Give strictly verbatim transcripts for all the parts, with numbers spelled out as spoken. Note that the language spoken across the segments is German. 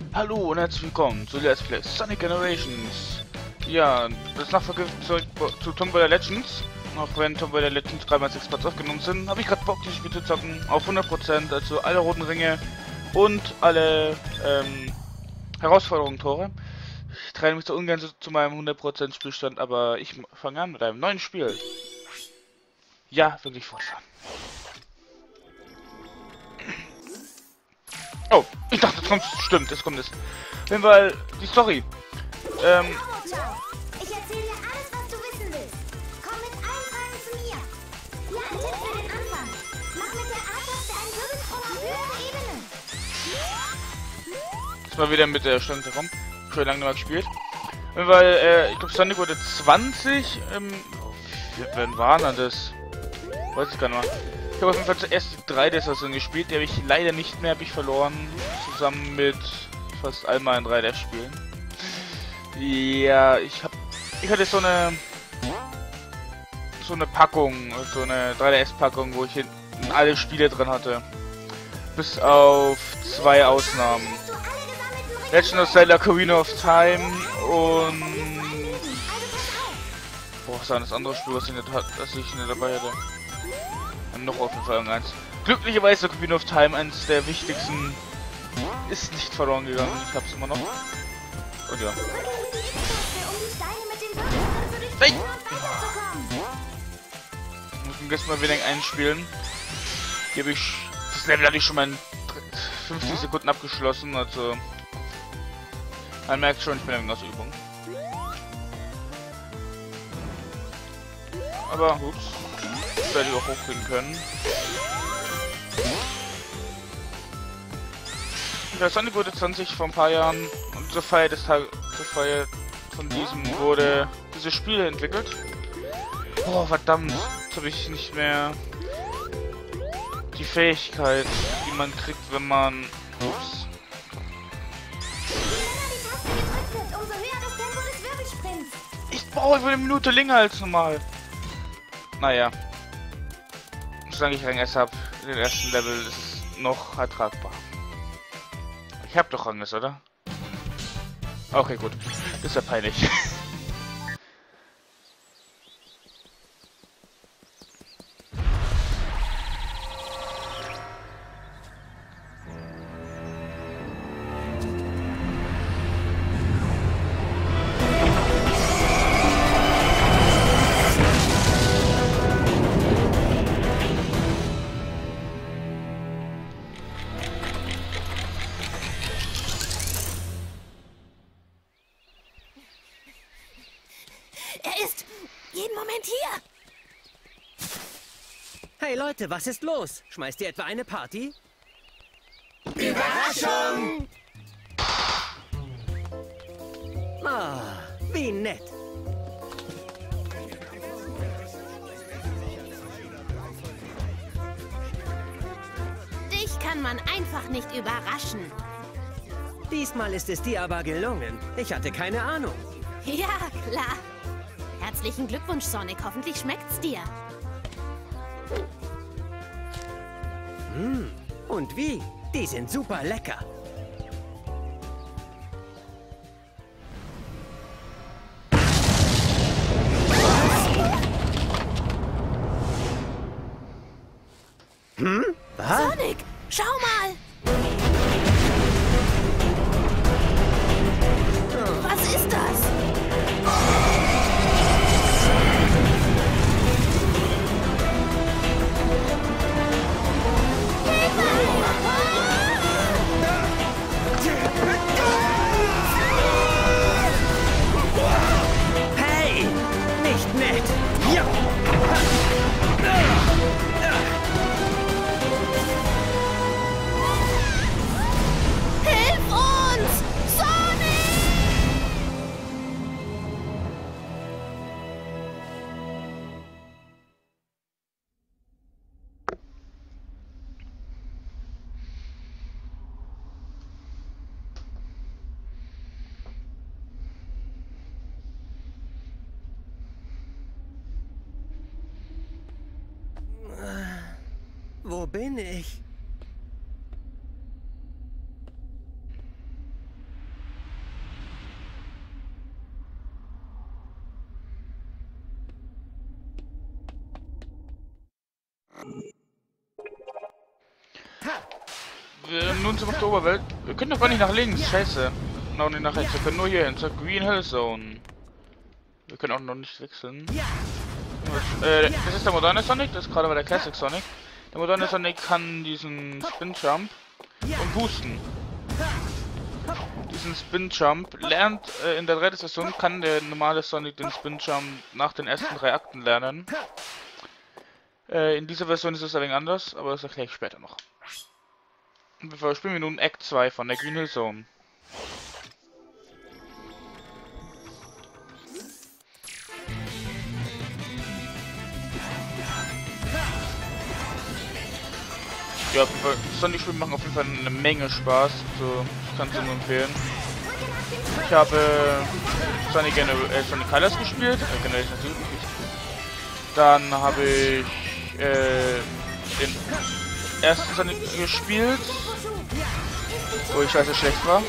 Hallo und herzlich willkommen zu Let's Play Sonic Generations. Ja, das Nachfolger zu, zu Tomb Raider Legends. Auch wenn Tomb Raider Legends drei mal sechs Parts aufgenommen sind, habe ich gerade Bock, dieses Spiel zu zocken. Auf hundert Prozent, also alle roten Ringe und alle ähm, Herausforderungen-Tore. Ich teile mich so ungern zu, zu meinem hundert Prozent Spielstand, aber ich fange an mit einem neuen Spiel. Ja, wirklich fortfahren. Oh, ich dachte, es kommt, stimmt, es kommt es. Auf jeden Fall die Story. Ähm, Ich erzähle dir alles, was du wissen willst. Komm mit allen Fragen zu mir. Hier ein Tipp für den Anfang. Mach mit der A-Taste einen Wirbelsprung auf höhere Ebenen. ist mal wieder mit der Stand herum. Schon lange nicht mehr gespielt. Weil, äh, ich glaube, Sonic wurde zwanzig, ähm, wann war denn das? Weiß ich gar nicht mehr. Ich habe auf jeden Fall zuerst die drei D Saison gespielt, die habe ich leider nicht mehr, habe ich verloren. Zusammen mit fast all meinen drei D Spielen. Ja, ich hab, ich hatte so eine, so eine Packung, so eine drei D S-Packung, wo ich hinten alle Spiele drin hatte. Bis auf zwei Ausnahmen. Legend of Zelda Ocarina of Time und... Boah, was war das andere Spiel, was ich nicht, das ich nicht dabei hatte? Und noch auf jeden Fall irgendeins. Glücklicherweise Ocarina of Time, eines der wichtigsten, ist nicht verloren gegangen. Ich hab's immer noch. Und ja. Hey! Ich muss jetzt mal wieder einspielen. Hier habe ich... Das Level hatte ich schon mal in fünfzig Sekunden abgeschlossen, also... Man merkt schon, ich bin in aus Übung. Aber gut, das werde ich auch hochkriegen können. Der Sonic wurde zwanzig vor ein paar Jahren und zur Feier des Tages, zur Feier von diesem wurde dieses Spiel entwickelt. Oh verdammt, jetzt habe ich nicht mehr die Fähigkeit, die man kriegt, wenn man... Ups. Ich brauche eine Minute länger als normal. Naja. Solange ich Rang S habe, den ersten Level, ist es noch ertragbar. Ich hab doch Rang S, oder? Okay, gut. Das ist ja peinlich. Er ist jeden Moment hier. Hey Leute, was ist los? Schmeißt ihr etwa eine Party? Überraschung! Ah, wie nett. Dich kann man einfach nicht überraschen. Diesmal ist es dir aber gelungen. Ich hatte keine Ahnung. Ja, klar. Herzlichen Glückwunsch, Sonic. Hoffentlich schmeckt's dir. Hm, und wie? Die sind super lecker. Hm? Was? Sonic, schau mal! Was ist das? Hey! Nicht nett! Ja! Hilf uns! Sonic! Wo bin ich? Wir, nun zurück zur Oberwelt. Wir können doch gar nicht nach links. Scheiße. Noch nicht nach rechts. Wir können nur hier hin zur Green Hill Zone. Wir können auch noch nicht wechseln. Äh, das ist der moderne Sonic. Das ist gerade bei der Classic Sonic. Der moderne Sonic kann diesen Spin Jump und boosten. Diesen Spin Jump lernt äh, in der dritten Version kann der normale Sonic den Spin Jump nach den ersten drei Akten lernen. Äh, in dieser Version ist es ein wenig anders, aber das erkläre ich später noch. Und wir spielen wir nun Act zwei von der Green Hill Zone. Ja, Sonic-Spiele machen auf jeden Fall eine Menge Spaß, so, ich kann es nur empfehlen. Ich habe Sonic, Gener äh, Sonic Colors gespielt, äh, Generation natürlich. Dann habe ich äh, den ersten Sonic gespielt, wo ich scheiße schlecht war.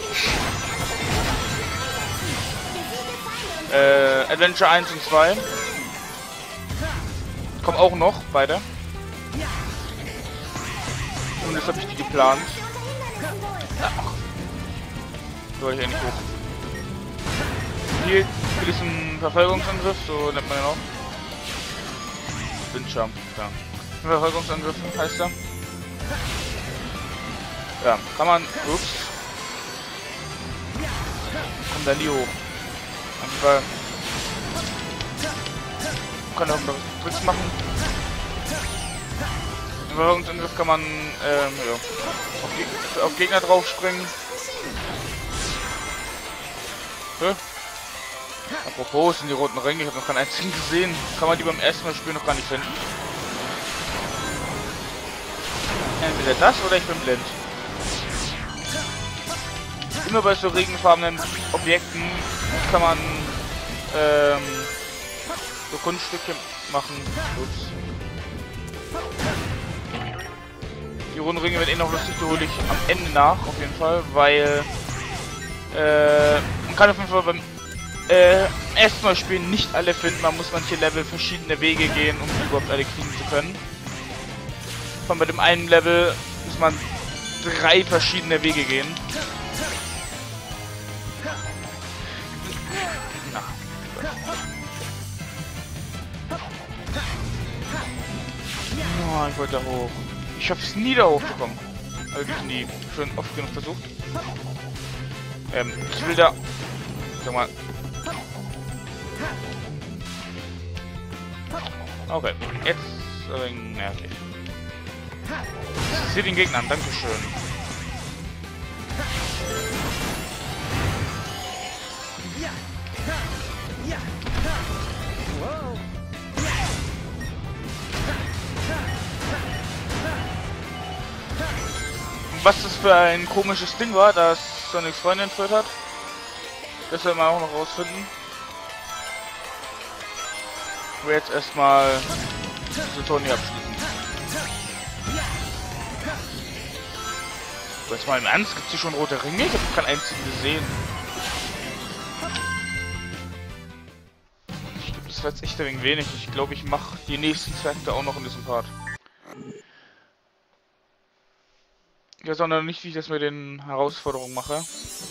Äh, Adventure eins und zwei. Kommen auch noch, beide. Und jetzt habe ich die geplant. Ach. So, ich eigentlich hoch. Hier für diesen Verfolgungsangriff, so nennt man ihn auch. Windjump, ja. Verfolgungsangriff heißt er. Ja, kann man. Ups. Kommt da nie hoch. Einfach. Kann auch noch Tricks machen. Im Verfolgungsangriff kann man ähm, ja, auf, Geg auf Gegner drauf springen. Hä? Apropos, sind die roten Ringe, ich habe noch keinen einzigen gesehen. Kann man die beim ersten Mal spielen noch gar nicht finden. Entweder das oder ich bin blind. Immer bei so regenfarbenen Objekten kann man ähm, so Kunststücke machen. Ups. Die runden Ringe werden eh noch lustig, die hole ich am Ende nach, auf jeden Fall, weil äh, man kann auf jeden Fall beim äh, ersten Mal spielen nicht alle finden, man muss manche Level verschiedene Wege gehen, um die überhaupt alle kriegen zu können. Von bei dem einen Level muss man drei verschiedene Wege gehen. Na. Oh, ich wollte da hoch. Ich habe es nie da hochbekommen. Also ich nie schon oft genug versucht. Ähm, ich will da. Sag mal. Okay, jetzt äh, nervig. Ich sehe den Gegner an, dankeschön. Was das für ein komisches Ding war, das Sonics Freundin entführt hat, das werden wir auch noch rausfinden. Wir jetzt erstmal diese Tony abschließen. Aber jetzt mal im Ernst, gibt es hier schon rote Ringe? Ich habe keinen einzigen gesehen. Ich glaube, das war jetzt echt ein wenig wenig. Ich glaube, ich mache die nächsten Zwerge auch noch in diesem Part. Ich weiß auch noch nicht, wie ich das mit den Herausforderungen mache.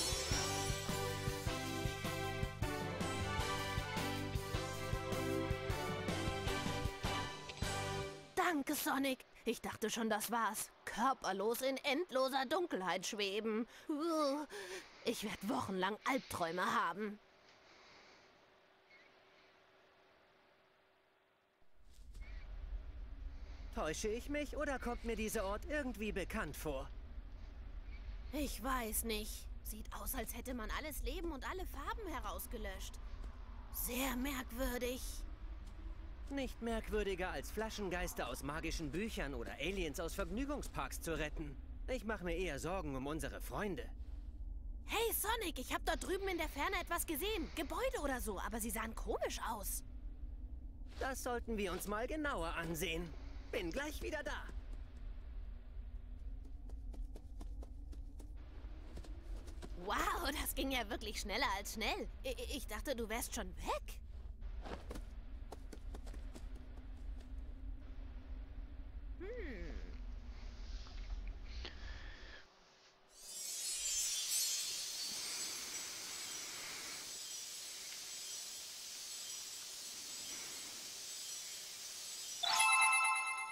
Danke, Sonic. Ich dachte schon, das war's. Körperlos in endloser Dunkelheit schweben. Uh, ich werde wochenlang Albträume haben. Täusche ich mich oder kommt mir dieser Ort irgendwie bekannt vor? Ich weiß nicht. Sieht aus, als hätte man alles Leben und alle Farben herausgelöscht. Sehr merkwürdig. Nicht merkwürdiger als Flaschengeister aus magischen Büchern oder Aliens aus Vergnügungsparks zu retten. Ich mache mir eher Sorgen um unsere Freunde. Hey Sonic, ich habe dort drüben in der Ferne etwas gesehen. Gebäude oder so, aber sie sahen komisch aus. Das sollten wir uns mal genauer ansehen. Bin gleich wieder da. Wow, das ging ja wirklich schneller als schnell. Ich, ich dachte, du wärst schon weg.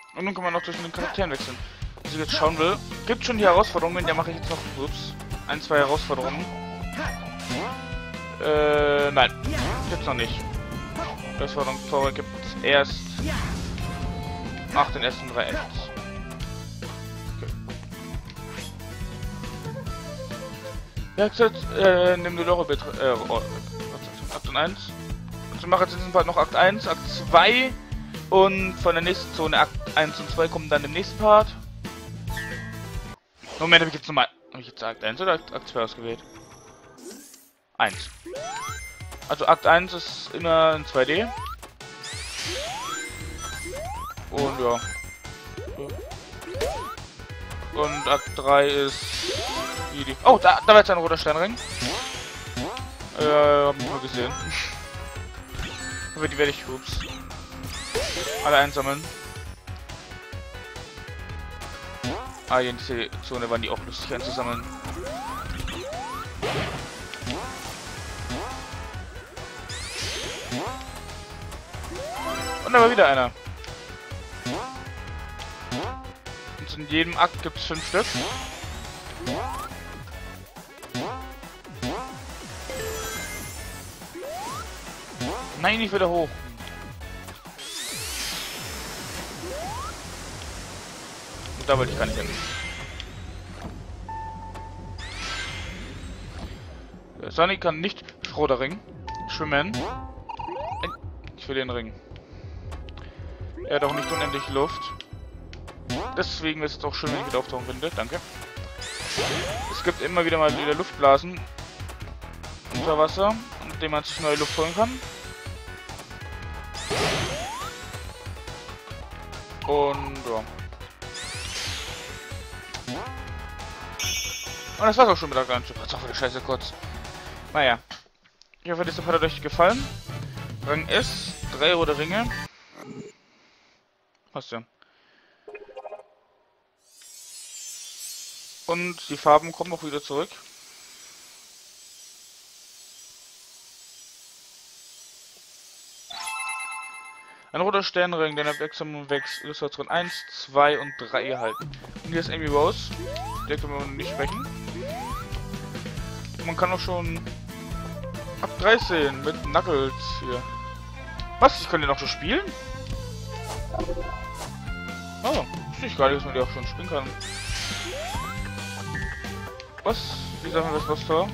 Und nun kann man noch zwischen den Charakteren wechseln. Was ich jetzt schauen will, gibt schon die Herausforderungen, da mache ich jetzt noch, ups, ein, zwei Herausforderungen. Äh, nein, gibt's noch nicht. Herausforderung Tore gibt es erst nach den ersten drei Ends. Okay. Ja, jetzt, äh, nimm die Lore bitte, äh, oh, Akt eins. Also mache jetzt in diesem Fall noch Akt eins, Akt zwei und von der nächsten Zone Akt eins und zwei kommen dann im nächsten Part. Moment, habe ich jetzt nochmal, habe ich jetzt Akt eins oder Akt zwei ausgewählt? eins. Also Akt eins ist immer in zwei D. Und ja. Und Akt drei ist wie die. Oh, da, da war jetzt ein roter Steinring. Äh, hab ich nur gesehen. Aber die werde ich, ups, alle einsammeln. Ah, hier in dieser Zone waren die auch lustig einzusammeln. Und da war wieder einer. Und in jedem Akt gibt es fünf Stück. Nein, nicht wieder hoch. Und da wollte ich gar nicht hin. Sonic kann nicht Schroderring schwimmen. Ich will den Ring. Er hat auch nicht unendlich Luft. Deswegen ist es auch schön, wenn ich wieder auftauchen finde. Danke. Es gibt immer wieder mal wieder Luftblasen unter Wasser, mit denen man sich neue Luft holen kann. Und ja. Und das war's auch schon mit der kleinen Schiff. Das ist auch wieder scheiße kurz. Naja. Ich hoffe, dieser Part hat euch gefallen. Rang S, drei rote Ringe. Passt ja. Und die Farben kommen auch wieder zurück. Ein roter Sternring, den ab Wechsel wächst Illustration eins, zwei und drei erhalten. Und hier ist Amy Rose. Der können wir nicht sprechen. Man kann auch schon ab drei sehen mit Knuckles hier. Was? Ich kann den auch schon spielen? Oh, wusste ich gar nicht, dass man die auch schon spielen kann. Was? Wie sagen wir das was da?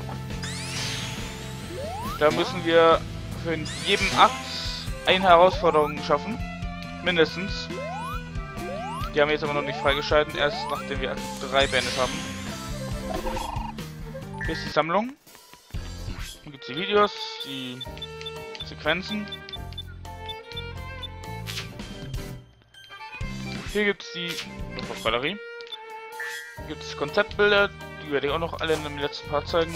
Da müssen wir für jeden Akt eine Herausforderung schaffen. Mindestens. Die haben wir jetzt aber noch nicht freigeschalten, erst nachdem wir Akt drei beendet haben. Hier ist die Sammlung. Hier gibt es die Videos, die Sequenzen. Hier gibt es die Galerie. Hier gibt es Konzeptbilder, die werde ich auch noch alle in dem letzten Part zeigen.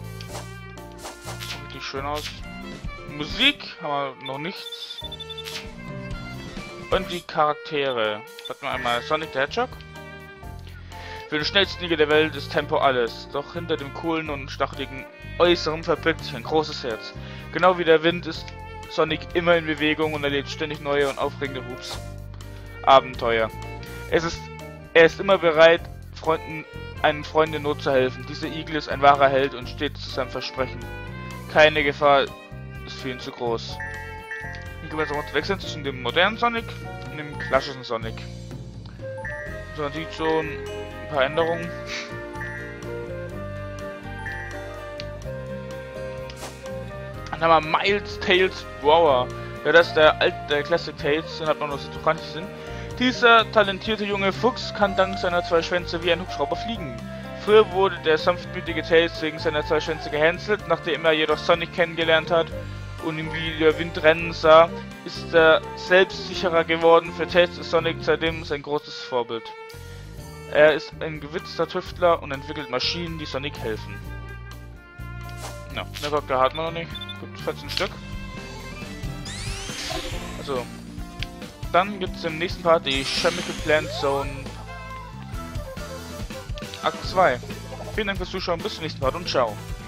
Sieht richtig schön aus. Musik haben wir noch nichts. Und die Charaktere. Hatten wir einmal Sonic the Hedgehog. Für den schnellsten Liga der Welt ist Tempo alles. Doch hinter dem coolen und stacheligen Äußeren verbirgt sich ein großes Herz. Genau wie der Wind ist Sonic immer in Bewegung und erlebt ständig neue und aufregende Hubs. Abenteuer. Es ist, er ist immer bereit, Freunden, einen Freund in Not zu helfen. Dieser Igel ist ein wahrer Held und steht zu seinem Versprechen. Keine Gefahr ist für ihn zu groß. Hier können wir jetzt auch wechseln zwischen dem modernen Sonic und dem klassischen Sonic. So, man sieht schon ein paar Änderungen. Dann haben wir Miles Tails Brower. Ja, das ist der alte der Classic Tails, den hat man noch so gar nicht gesehen. Dieser talentierte junge Fuchs kann dank seiner zwei Schwänze wie ein Hubschrauber fliegen. Früher wurde der sanftmütige Tails wegen seiner zwei Schwänze gehänselt, nachdem er jedoch Sonic kennengelernt hat und ihn wie der Wind rennen sah, ist er selbstsicherer geworden. Für Tails ist Sonic seitdem sein großes Vorbild. Er ist ein gewitzter Tüftler und entwickelt Maschinen, die Sonic helfen. Ja, der Charakter hat man noch nicht. Gibt vierzehn Stück. Also, dann gibt es im nächsten Part die Chemical Plant Zone Akt zwei. Vielen Dank fürs Zuschauen, bis zum nächsten Part und ciao.